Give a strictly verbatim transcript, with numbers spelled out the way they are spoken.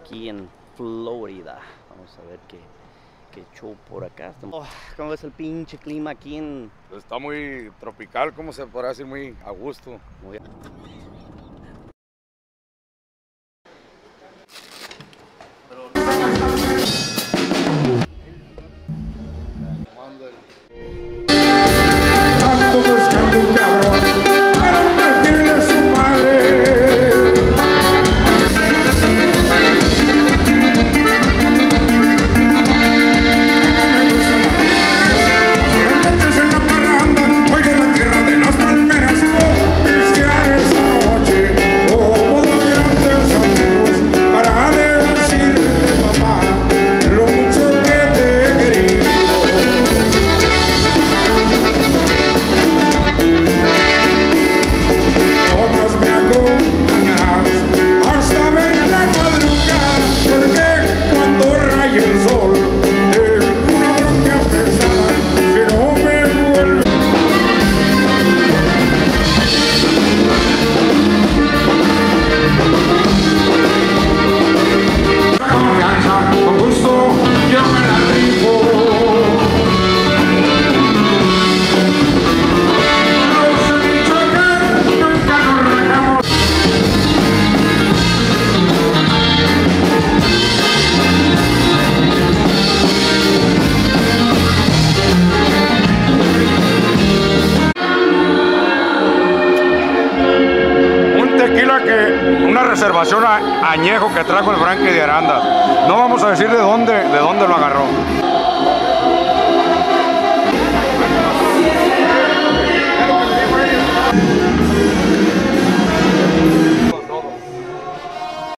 aquí en Florida. Vamos a ver qué, qué show por acá. Oh, ¿cómo ves el pinche clima aquí en...? Está muy tropical, como se podrá decir, muy a gusto. Muy... Una reservación a, añejo que trajo el Frankie de Aranda. No vamos a decir de dónde, de dónde lo agarró.